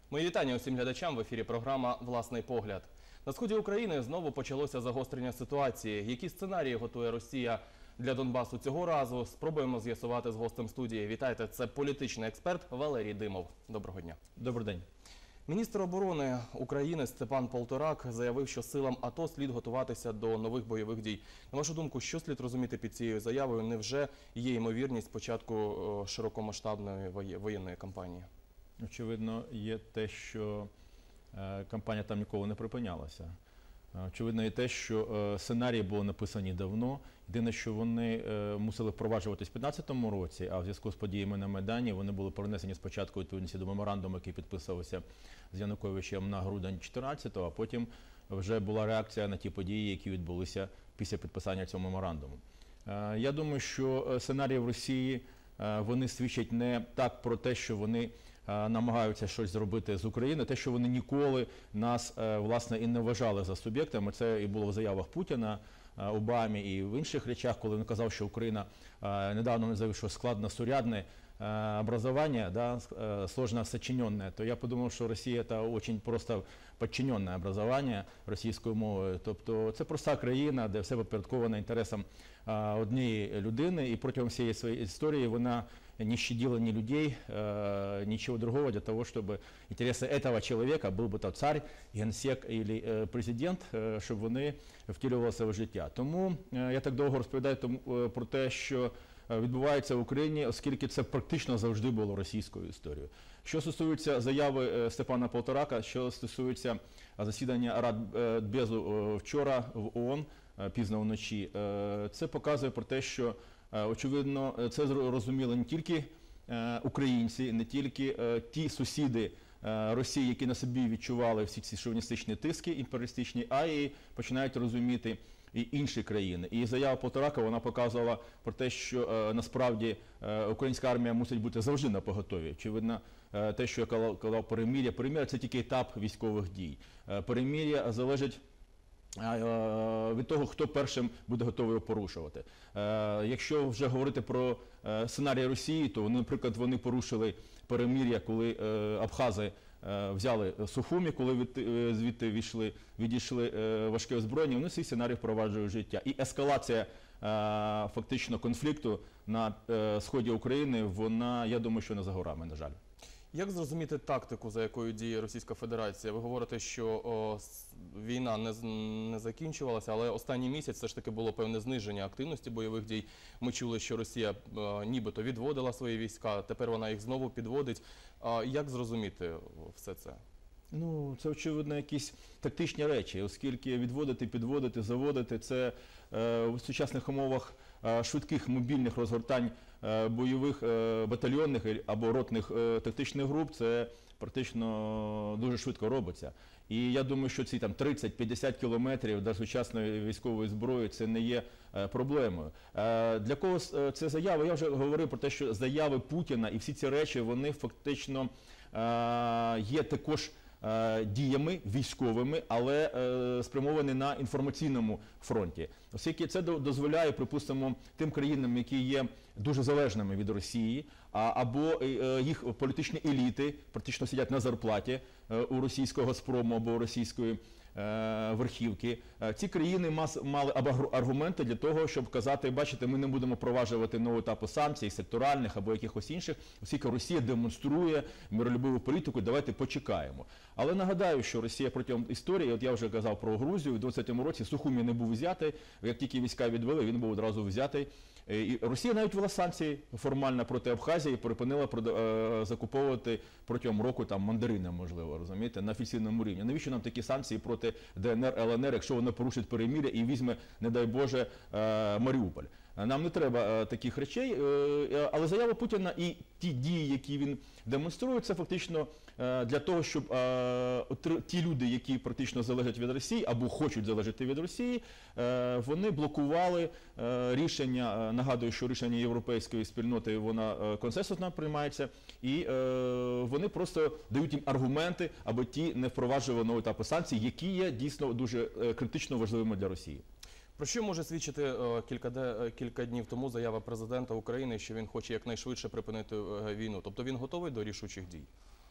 Мої вітання усім глядачам. В ефірі програма «Власний погляд». На сході України знову почалося загострення ситуації. Які сценарії готує Росія для Донбасу цього разу? Спробуємо з'ясувати з гостем студії. Вітайте, це політичний експерт Валерій Димов. Доброго дня. Добрий день. Міністр оборони України Степан Полторак заявив, що силам АТО слід готуватися до нових бойових дій. На вашу думку, що слід розуміти під цією заявою? Невже є ймовірність початку широкомасштабної воєнної кампанії? Очевидно, є те, що кампанія там ніколи не припинялася. Очевидно, є те, що сценарії були написані давно. Єдине, що вони мусили впроваджуватись у 2015 році, а в зв'язку з подіями на Майдані вони були перенесені спочатку відповідності до меморандуму, який підписувався з Януковичем на грудень 2014-го, а потім вже була реакція на ті події, які відбулися після підписання цього меморандуму. Я думаю, що сценарії в Росії, вони свідчать не так про те, що вони намагаються щось зробити з України, те, що вони ніколи нас, власне, і не вважали за суб'єктами. Це і було в заявах Путіна, Обамі і в інших речах, коли він казав, що Україна недавно заявив, що складно-сурядне образование, да, сложно сочиненное, то я подумав, що Росія – це дуже просто підчинене образование російською мовою. Тобто це проста країна, де все підпорядковано інтересам однієї людини, і протягом всієї своєї історії вона не щадила ни людей, ничего другого для того, чтобы интересы этого человека, был бы то царь, генсек или президент, щоб вони втілювалися в життя. Тому я так довго розповідаю про те, що відбувається в Україні, оскільки це практично завжди було російською історією. Що стосується заяви Степана Полторака, що стосується засідання Радбезу вчора в ООН, пізно вночі, це показує про те, що очевидно, це розуміли не тільки українці, не тільки ті сусіди Росії, які на собі відчували всі ці шовіністичні тиски імперіалістичні, а й починають розуміти і інші країни. І заява Полторака, вона показувала про те, що насправді українська армія мусить бути завжди на поготові. Очевидно, те, що я казав перемир'я. Перемир'я – це тільки етап військових дій. Перемир'я залежить від того, хто першим буде готовий його порушувати. Якщо вже говорити про сценарій Росії, то, наприклад, вони порушили перемир'я, коли абхази взяли Сухумі, коли звідти відійшли важке озброєння, вони цей сценарій впроваджують в життя. І ескалація фактично конфлікту на сході України, вона, я думаю, що не за горами, на жаль. Як зрозуміти тактику, за якою діє Російська Федерація? Ви говорите, що війна не закінчувалася, але останній місяць все ж таки було певне зниження активності бойових дій. Ми чули, що Росія нібито відводила свої війська, тепер вона їх знову підводить. Як зрозуміти все це? Ну, це, очевидно, якісь тактичні речі, оскільки відводити, підводити, заводити – це в сучасних умовах швидких мобільних розгортань бойових батальйонних або ротних тактичних груп, це практично дуже швидко робиться. І я думаю, що ці 30-50 кілометрів до сучасної військової зброї – це не є проблемою. Для кого це заява? Я вже говорив про те, що заяви Путіна і всі ці речі, вони фактично є також діями військовими, але спрямовані на інформаційному фронті. Оскільки це дозволяє, припустимо, тим країнам, які є дуже залежними від Росії, або їх політичні еліти практично сидять на зарплаті у російського «Газпрому» або у російської верхівки. Ці країни мали аргументи для того, щоб казати, бачите, ми не будемо впроваджувати нову етапу санкцій, секторальних або якихось інших, оскільки Росія демонструє миролюбиву політику, давайте почекаємо. Але нагадаю, що Росія протягом історії, от я вже казав про Грузію, у 2020 році Сухумі не був взятий, як тільки війська відвели, він був одразу взятий. І Росія навіть ввела санкції формально проти Абхазії і припинила закуповувати протягом року мандарини, можливо, розумієте, на офіційному рівні. Навіщо нам такі санкції проти ДНР, ЛНР, якщо вона порушить перемир'я і візьме, не дай Боже, Маріуполь? Нам не треба таких речей, але заява Путіна і ті дії, які він демонструє, це фактично для того, щоб ті люди, які практично залежать від Росії або хочуть залежати від Росії, вони блокували рішення, нагадую, що рішення європейської спільноти, вона консенсусно приймається, і вони просто дають їм аргументи, аби ті не впроваджували новий етап санкцій, які є дійсно дуже критично важливими для Росії. Про що може свідчити кілька днів тому заява президента України, що він хоче якнайшвидше припинити війну? Тобто він готовий до рішучих дій?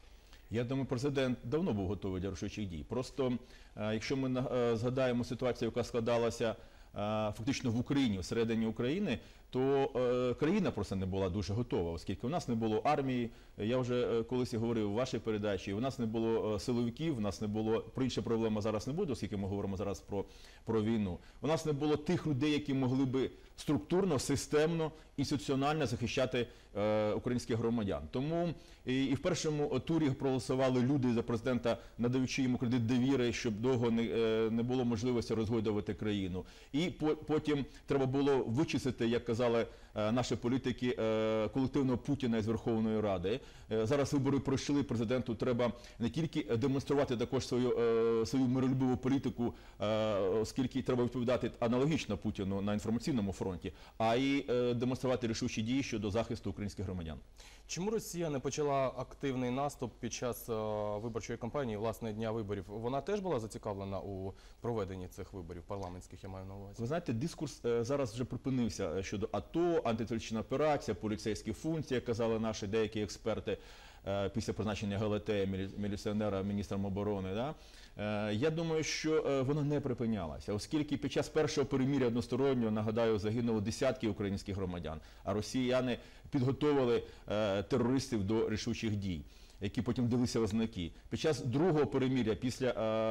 Я думаю, президент давно був готовий до рішучих дій. Просто, якщо ми згадаємо ситуацію, яка складалася фактично в Україні, всередині України, то країна просто не була дуже готова, оскільки у нас не було армії, я вже колись говорив у вашій передачі, у нас не було силовиків, у нас не було, про інша проблема зараз не буде, оскільки ми говоримо зараз про війну, у нас не було тих людей, які могли би структурно, системно, інституціонально захищати українських громадян. Тому і в першому турі проголосували люди за президента, надаючи йому кредит довіри, щоб довго не було можливості розгойдувати країну. І потім треба було вичистити, як казали наші політики, колективного Путіна із Верховної Ради. Зараз вибори пройшли, президенту треба не тільки демонструвати також свою миролюбиву політику, оскільки треба відповідати аналогічно Путіну на інформаційному фронті, а й демонструвати рішучі дії щодо захисту українських громадян. Чому Росія не почала активний наступ під час виборчої кампанії, власне, дня виборів? Вона теж була зацікавлена у проведенні цих виборів парламентських, я маю на увазі? Ви знаєте, дискурс зараз вже припинився щодо АТО, антитерористична операція, поліцейські функції, як казали наші деякі експерти після призначення Галатея, міліціонера, міністром оборони. Да? Я думаю, що воно не припинялося, оскільки під час першого перемир'я одностороннього, нагадаю, загинуло десятки українських громадян, а росіяни підготовили терористів до рішучих дій, які потім дилися в ознаки. Під час другого перемир'я, після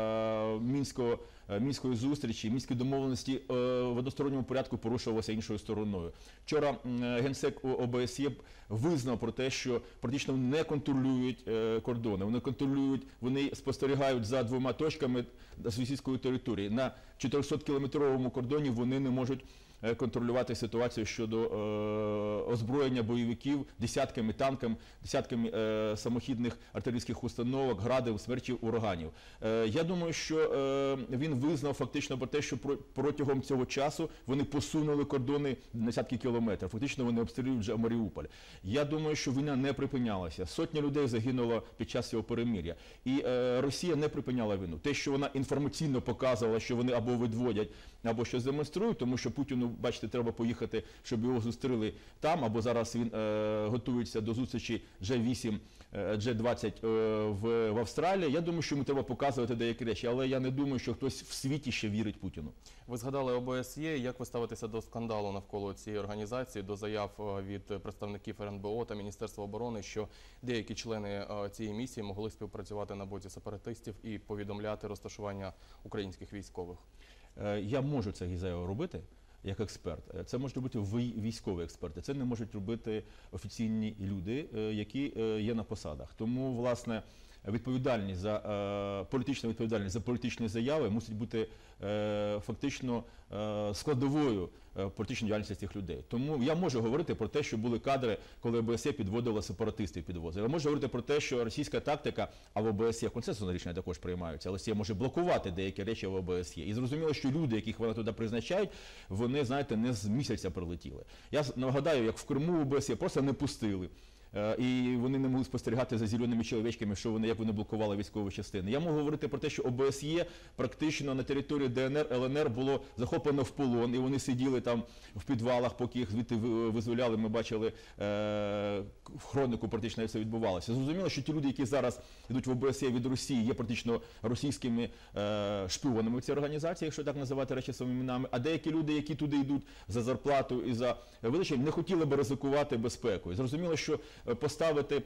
Мінської зустрічі, Мінської домовленості в односторонньому порядку порушувалося іншою стороною. Вчора генсек ОБСЄ визнав про те, що практично не контролюють кордони, вони спостерігають за двома точками з російської території. На 400-кілометровому кордоні вони не можуть контролювати ситуацію щодо озброєння бойовиків десятками танків, десятками самохідних артилерійських установок, градів, смерчів, ураганів. Я думаю, що він визнав фактично про те, що протягом цього часу вони посунули кордони на десятки кілометрів. Фактично вони обстрілюють вже Маріуполь. Я думаю, що війна не припинялася. Сотні людей загинуло під час цього перемир'я. І Росія не припиняла війну. Те, що вона інформаційно показувала, що вони або відводять, або щось демонструють, тому що Путіну, бачите, треба поїхати, щоб його зустріли там, або зараз він готується до зустрічі G8, G20 в Австралії. Я думаю, що йому треба показувати деякі речі, але я не думаю, що хтось в світі ще вірить Путіну. Ви згадали ОБСЄ. Як ви ставитеся до скандалу навколо цієї організації, до заяв від представників РНБО та Міністерства оборони, що деякі члени цієї місії могли співпрацювати на боці сепаратистів і повідомляти розташування українських військових? Я можу це заяву робити як експерт. Це можуть робити військові експерти, це не можуть робити офіційні люди, які є на посадах. Тому, власне, відповідальність політична відповідальність за політичні заяви мусить бути фактично складовою політичної діяльності цих людей. Тому я можу говорити про те, що були кадри, коли ОБСЄ підводила сепаратистів, підвозила. Я можу говорити про те, що російська тактика, а в ОБСЄ консенсусні рішення також приймаються, але Росія може блокувати деякі речі в ОБСЄ. І зрозуміло, що люди, яких вона туди призначають, вони, знаєте, не з місяця прилетіли. Я нагадаю, як в Криму ОБСЄ просто не пустили. І вони не могли спостерігати за зеленими чоловічками, як вони блокували військові частини. Я можу говорити про те, що ОБСЄ практично на території ДНР, ЛНР було захоплено в полон, і вони сиділи там в підвалах, поки їх звідти визволяли. Ми бачили в хроніку, практично як це відбувалося. Зрозуміло, що ті люди, які зараз йдуть в ОБСЄ від Росії, є практично російськими шпіонами в цій організації, якщо так називати речі своїми іменами, а деякі люди, які туди йдуть за зарплату і за величі, не хотіли би ризикувати безпекою. Зрозуміло, що поставити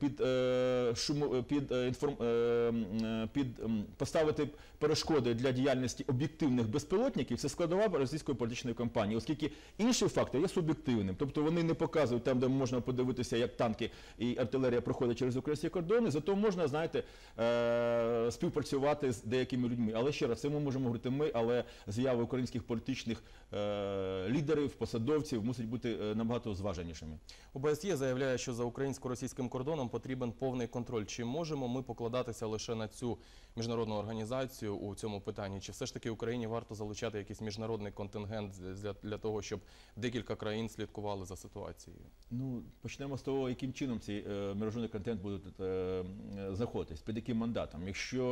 поставити перешкоди для діяльності об'єктивних безпілотників – це складова російської політичної кампанії, оскільки інший фактор є суб'єктивним. Тобто вони не показують там, де можна подивитися, як танки і артилерія проходять через українські кордони, зато можна, знаєте, співпрацювати з деякими людьми. Але ще раз, це ми можемо говорити ми, але заяви українських політичних лідерів, посадовців мусять бути набагато зваженішими. ОБСЄ заявляє, що за українсько-російським кордоном потрібен повний контроль. Чи можемо ми покладатися лише на цю міжнародну організацію у цьому питанні? Чи все ж таки Україні варто залучати якийсь міжнародний контингент для того, щоб декілька країн слідкували за ситуацією? Ну, почнемо з того, яким чином цей міжнародний контингент буде знаходитись, під яким мандатом. Якщо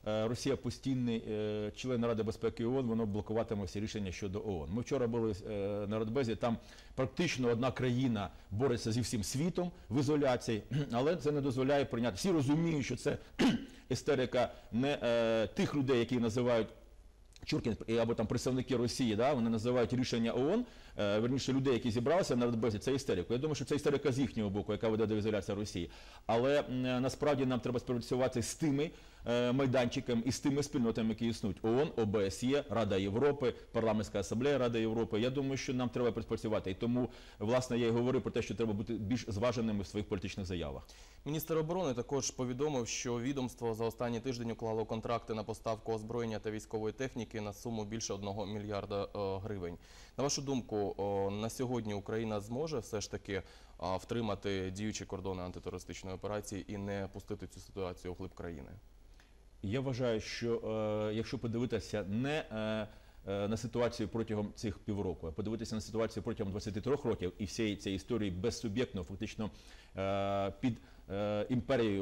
Росія постійний член Ради безпеки ООН, воно блокуватиме всі рішення щодо ООН. Ми вчора були на Радбезі, там практично одна країна бореться зі всім світом в ізоляції, але це не дозволяє прийняти. Всі розуміють, що це істерика не тих людей, які називають Чуркін або там представники Росії, да, вони називають рішення ООН, верніше людей, які зібралися на Радбезі, це істерика. Я думаю, що це істерика з їхнього боку, яка веде до ізоляції Росії. Але насправді нам треба співпрацювати з тими майданчиками і з тими спільнотами, які існують. ООН, ОБСЄ, Рада Європи, Парламентська асамблея Ради Європи. Я думаю, що нам треба співпрацювати. І тому, власне, я і говорю про те, що треба бути більш зваженими в своїх політичних заявах. Міністр оборони також повідомив, що відомство за останній тиждень уклало контракти на поставку озброєння та військової техніки на суму більше 1 мільярда гривень. На вашу думку, на сьогодні Україна зможе все ж таки втримати діючі кордони антитерористичної операції і не пустити цю ситуацію вглиб країни? Я вважаю, що якщо подивитися не на ситуацію протягом цих півроку, а подивитися на ситуацію протягом 23 років і всієї цієї історії безсуб'єктно, фактично під імперією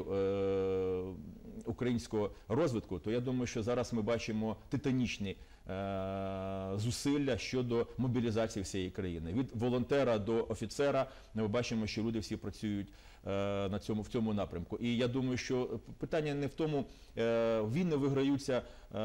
українського розвитку, то я думаю, що зараз ми бачимо титанічні зусилля щодо мобілізації всієї країни. Від волонтера до офіцера ми бачимо, що люди всі працюють в цьому напрямку. І я думаю, що питання не в тому, війни виграються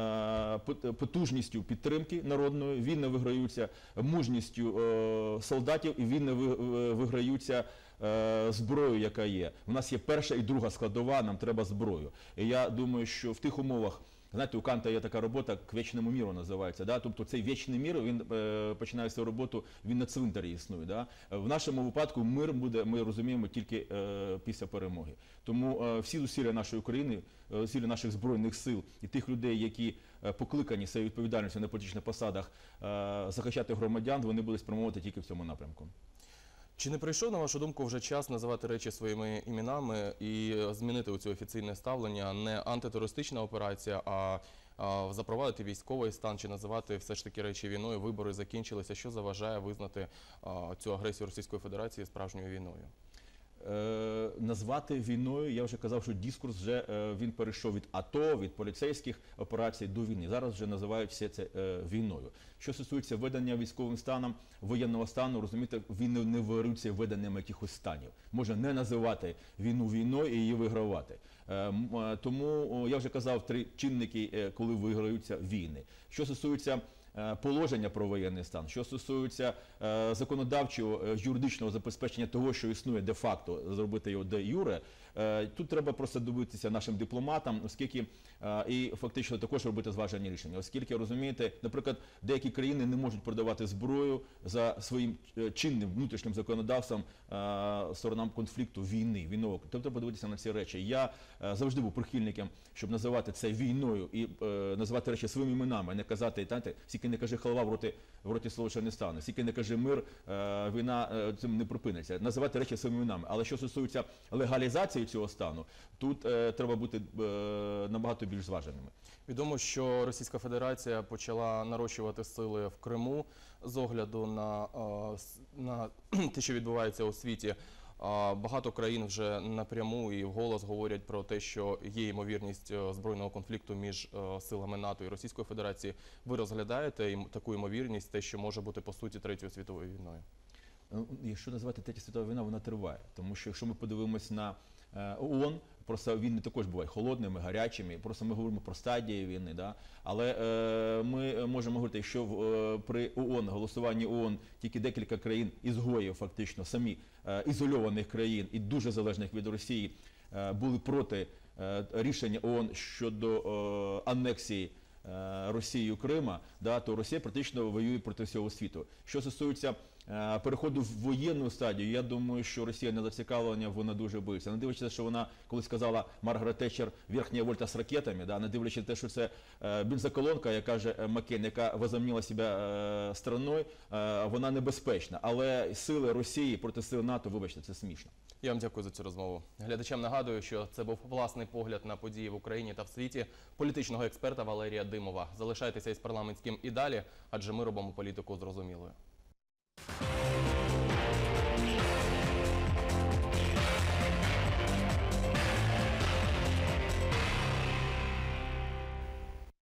потужністю підтримки народної, війни виграються мужністю солдатів і війни виграються зброєю, яка є. У нас є перша і друга складова, нам треба зброю. І я думаю, що в тих умовах, знаєте, у Канта є така робота «К вічному міру» називається. Да? Тобто цей вічний мір, він починає свою роботу, він на цвинтарі існує. Да? В нашому випадку мир буде, ми розуміємо, тільки після перемоги. Тому всі зусилля нашої України, зусилля наших Збройних сил і тих людей, які покликані своєю відповідальністю на політичних посадах захищати громадян, вони будуть спрямовувати тільки в цьому напрямку. Чи не прийшов, на вашу думку, вже час називати речі своїми іменами і змінити оце офіційне ставлення? Не антитерористична операція, а запровадити військовий стан, чи називати все ж таки речі війною? Вибори закінчилися. Що заважає визнати цю агресію Російської Федерації справжньою війною? Назвати війною, я вже казав, що дискурс вже він перейшов від АТО, від поліцейських операцій до війни. Зараз вже називають все це війною. Що стосується введення військовим станом, воєнного стану, розумієте, війни не вирюються введенням якихось станів. Можна не називати війну війною і її вигравати. Тому я вже казав, 3 чинники, коли виграються війни. Що стосується положення про воєнний стан, що стосується законодавчого, юридичного забезпечення того, що існує де-факто, зробити його де-юре, тут треба просто дивитися нашим дипломатам, оскільки і фактично також робити зважені рішення. Оскільки, розумієте, наприклад, деякі країни не можуть продавати зброю за своїм чинним внутрішнім законодавством сторонам конфлікту війнового. Тобто треба подивитися на ці речі. Я завжди був прихильником, щоб називати це війною і називати речі своїми іменами, не казати, знаєте, скільки не каже халва, в роті слова ще не стане, скільки не каже мир, війна цим не припиниться. Називати речі своїми іменами. Але що стосується легалізації цього стану, тут треба бути набагато більш зваженими. Відомо, що Російська Федерація почала нарощувати сили в Криму з огляду на те, що відбувається у світі. Багато країн вже напряму і вголос говорять про те, що є ймовірність збройного конфлікту між силами НАТО і Російської Федерації. Ви розглядаєте таку ймовірність, те, що може бути по суті Третьою світовою війною? Якщо називати Третя світова війна, вона триває. Тому що якщо ми подивимось на ООН, просто війни також бувають холодними, гарячими, просто ми говоримо про стадії війни, да? Але ми можемо говорити, що при ООН, голосуванні ООН тільки декілька країн-ізгоїв фактично, самі ізольованих країн і дуже залежних від Росії були проти рішення ООН щодо анексії Росією Крима, да, то Росія практично воює проти всього світу. Що стосується переходу в воєнну стадію, я думаю, що Росія не зацікавлена, вона дуже боїться. Не дивлячись, що вона, коли сказала Маргарет Тетчер, верхня вольта з ракетами, да, не дивлячись те, що це бензоколонка, як каже Маккейн, яка возомнила себе страною, вона небезпечна. Але сили Росії проти сил НАТО, вибачте, це смішно. Я вам дякую за цю розмову. Глядачам нагадую, що це був власний погляд на події в Україні та в світі політичного експерта Валерія Димова. Залишайтеся із парламентським і далі, адже ми робимо політику зрозумілою.